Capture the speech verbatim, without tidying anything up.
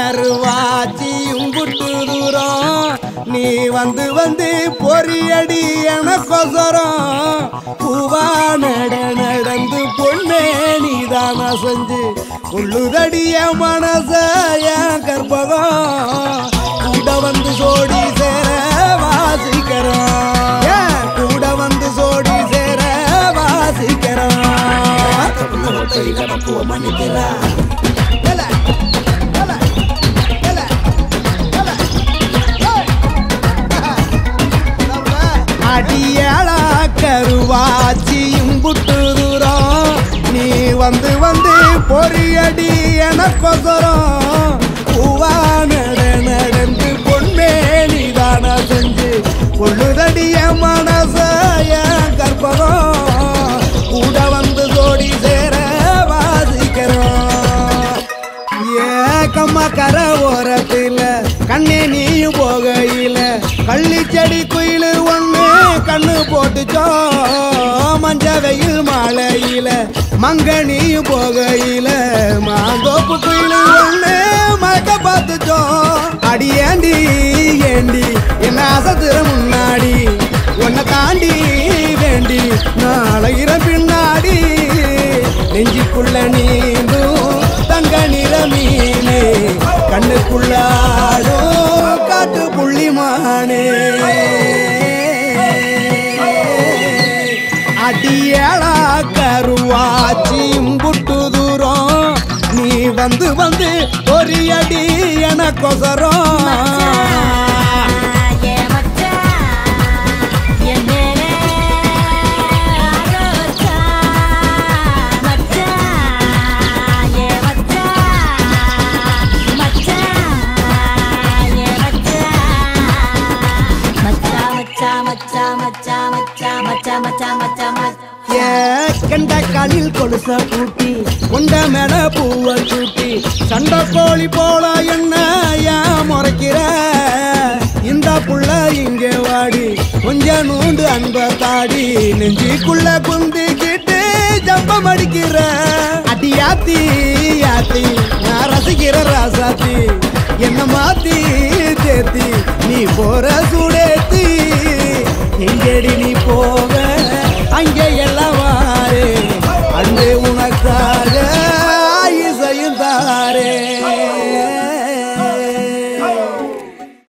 கருவாச்சியும் புட்டு தூரம் நீ வந்து வந்து பொறியடி எனக்கொசரம் பூவா நட நடந்து பொண்ணே நீதான செஞ்சு உள்ளுதடிய மனச என் கற்பகம் கூட வந்து சோடி சேர வாசிக்கிறோம் கூட வந்து சோடி சேர வாசிக்கிறோம் அடியாளா கருவாச்சியும் புட்டு தூரம் நீ வந்து வந்து பொறியடி எனக்கொசரம் பூவா நட நடந்து பொண்ணே நீதான செஞ்சு கொள்ளுதடிய மனச என் கற்பகம் கூட வந்து சோடி சேர வாசிக்கிறோம் ஏக்கம்மா கர ஓரத்தில கண்ணே நீயும் போகையில கள்ளி செடி குயிலு ஒண்ணு கண்ணு போட்டுச்சோ மஞ்ச வெயில் மாலையில மங்கனியும் போகையில மாந்தோப்பு குயிலு ஒண்ணு மழக்க பார்த்துச்சோ அடி ஏண்டி ஏண்டி என்ன அசத்துற முன்னாடி உன்னை தாண்டி வேண்டி நாளையிற பின்னாடி நெஞ்சிக்குள்ள நீந்தும் தங்க நிற மீனே கண்ணுக்குள்ளாடும் காட்டு புள்ளிமானே அடியாளா கருவாச்சியும் புட்டு தூரம் நீ வந்து வந்து ஒரு அடி எனக்கொசரம் கண்ட காலில் கொலுச பூட்டி கொண்ட மேல பூவ சூட்டி சண்டை கோழி போல என்ன ஏன் முறைக்கிற இந்த புள்ள இங்கே வாடி கொஞ்ச நூண்டு அன்ப தாடி நெஞ்சிக்குள்ள குந்திக்கிட்டு ஜம்பம் அடிக்கிற அடி யாத்தி யாத்தி நான் ரசிக்கிற ராசாத்தி என்ன மாத்தி தேத்தி நீ போற சூடேத்தி எங்கடி நீ போக அங்கே